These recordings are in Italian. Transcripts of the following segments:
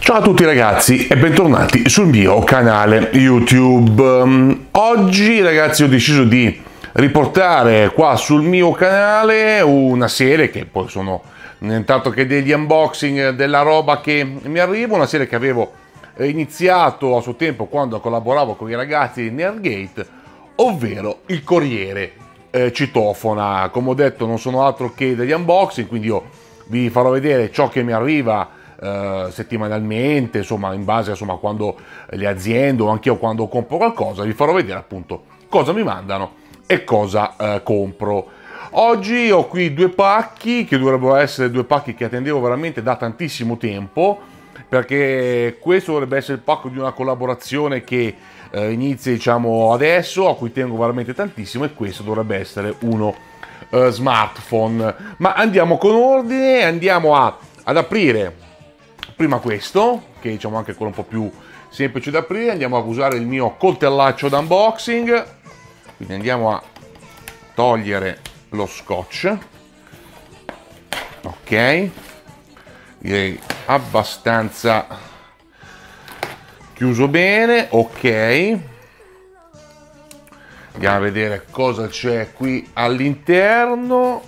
Ciao a tutti ragazzi e bentornati sul mio canale YouTube. Oggi ragazzi ho deciso di riportare qua sul mio canale una serie che poi sono nient'altro che degli unboxing della roba che mi arriva, una serie che avevo iniziato a suo tempo quando collaboravo con i ragazzi di Nerdgate, ovvero il Corriere Citofona. Come ho detto non sono altro che degli unboxing, quindi io vi farò vedere ciò che mi arriva settimanalmente, insomma in base a quando le aziende o anche io quando compro qualcosa vi farò vedere appunto cosa mi mandano e cosa compro. Oggi ho qui due pacchi che dovrebbero essere due pacchi che attendevo veramente da tantissimo tempo, perché questo dovrebbe essere il pacco di una collaborazione che inizia diciamo adesso, a cui tengo veramente tantissimo, e questo dovrebbe essere uno smartphone. Ma andiamo con ordine, andiamo ad aprire prima questo, che diciamo anche quello un po' più semplice da aprire. Andiamo a usare il mio coltellaccio da unboxing, quindi andiamo a togliere lo scotch. Ok, direi abbastanza chiuso bene. Ok, andiamo a vedere cosa c'è qui all'interno.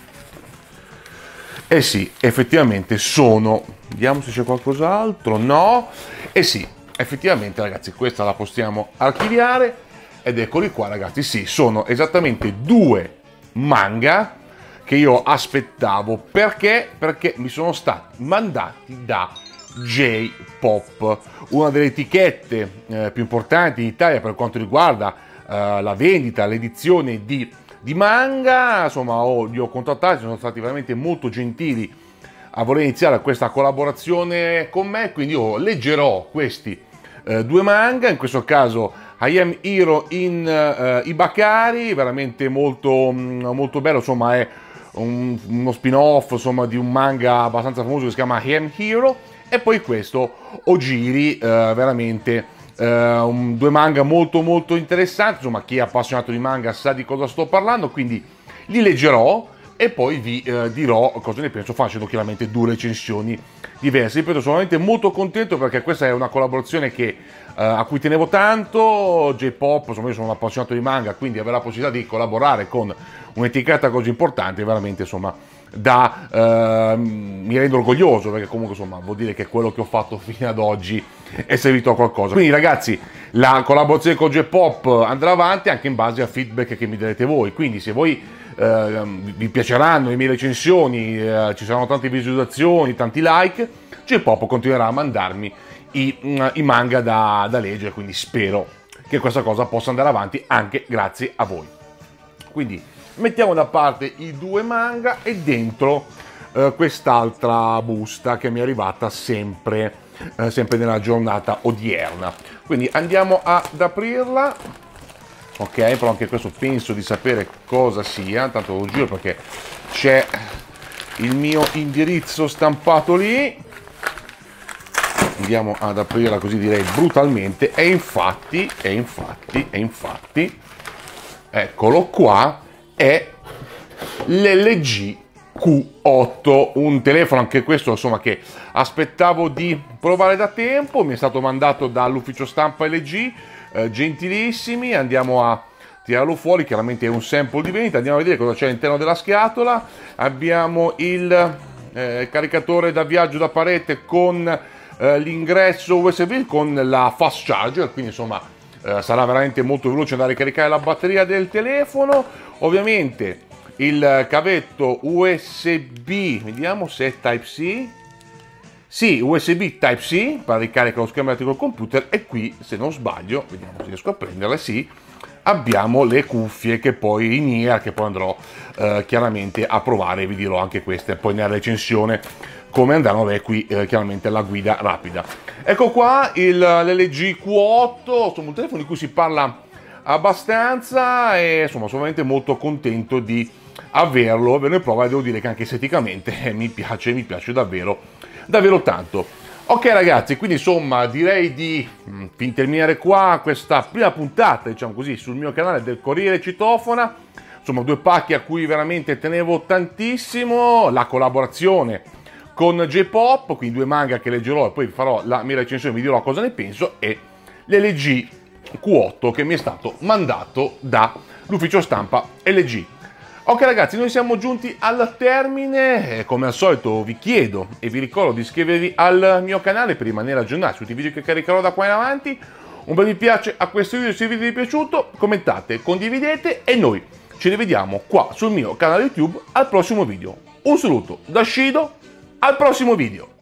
Eh sì, effettivamente sono, vediamo se c'è qualcos'altro, no, eh sì, effettivamente ragazzi questa la possiamo archiviare, ed eccoli qua ragazzi, sì, sono esattamente due manga che io aspettavo. Perché? Perché mi sono stati mandati da J-Pop, una delle etichette più importanti in Italia per quanto riguarda la vendita, l'edizione di manga. Insomma li ho contattati, sono stati veramente molto gentili a voler iniziare questa collaborazione con me, quindi io leggerò questi due manga, in questo caso I Am Hero in Ibakari, veramente molto bello, insomma è uno spin-off insomma di un manga abbastanza famoso che si chiama I Am Hero, e poi questo Ojiri, veramente due manga molto interessanti. Insomma chi è appassionato di manga sa di cosa sto parlando, quindi li leggerò e poi vi dirò cosa ne penso, facendo chiaramente due recensioni diverse. Ripeto, sono veramente molto contento perché questa è una collaborazione che a cui tenevo tanto. J-Pop, insomma io sono un appassionato di manga, quindi avere la possibilità di collaborare con un'etichetta così importante veramente insomma mi rendo orgoglioso, perché comunque insomma vuol dire che quello che ho fatto fino ad oggi è servito a qualcosa. Quindi ragazzi la collaborazione con J-Pop andrà avanti anche in base al feedback che mi darete voi, quindi se voi vi piaceranno le mie recensioni, ci saranno tante visualizzazioni, tanti like, J-Pop continuerà a mandarmi i manga da leggere, quindi spero che questa cosa possa andare avanti anche grazie a voi. Quindi mettiamo da parte i due manga e dentro quest'altra busta che mi è arrivata sempre nella giornata odierna. Quindi andiamo ad aprirla. Ok, però anche questo penso di sapere cosa sia, tanto lo giro perché c'è il mio indirizzo stampato lì. Andiamo ad aprirla così direi brutalmente, e infatti eccolo qua, è l'LG Q8, un telefono anche questo insomma che aspettavo di provare da tempo, mi è stato mandato dall'ufficio stampa LG, gentilissimi. Andiamo a tirarlo fuori, chiaramente è un sample di vendita, andiamo a vedere cosa c'è all'interno della scatola. Abbiamo il caricatore da viaggio da parete con l'ingresso USB con la fast charger, quindi insomma sarà veramente molto veloce andare a caricare la batteria del telefono. Ovviamente il cavetto USB, vediamo se è Type-C, sì, USB Type-C per ricarica lo schermo elettrico del computer, e qui se non sbaglio, vediamo se riesco a prenderle, sì, abbiamo le cuffie che poi in ear, che poi andrò chiaramente a provare, vi dirò anche queste poi nella recensione come andranno. Qui chiaramente la guida rapida. Ecco qua l'LG Q8, insomma un telefono di cui si parla abbastanza e insomma sono veramente molto contento di averlo in prova, e devo dire che anche esteticamente mi piace davvero tanto. Ok ragazzi, quindi insomma direi di terminare qua questa prima puntata, diciamo così, sul mio canale del Corriere Citofona. Insomma due pacchi a cui veramente tenevo tantissimo, la collaborazione con J-Pop, quindi 2 manga che leggerò e poi farò la mia recensione, vi dirò cosa ne penso, e l'LG Q8 che mi è stato mandato dall'ufficio stampa LG. Ok ragazzi, noi siamo giunti al termine, come al solito vi chiedo e vi ricordo di iscrivervi al mio canale per rimanere aggiornati su tutti i video che caricherò da qua in avanti. Un bel mi piace a questo video se il video vi è piaciuto, commentate, condividete e noi ci rivediamo qua sul mio canale YouTube al prossimo video. Un saluto da Shido, al prossimo video!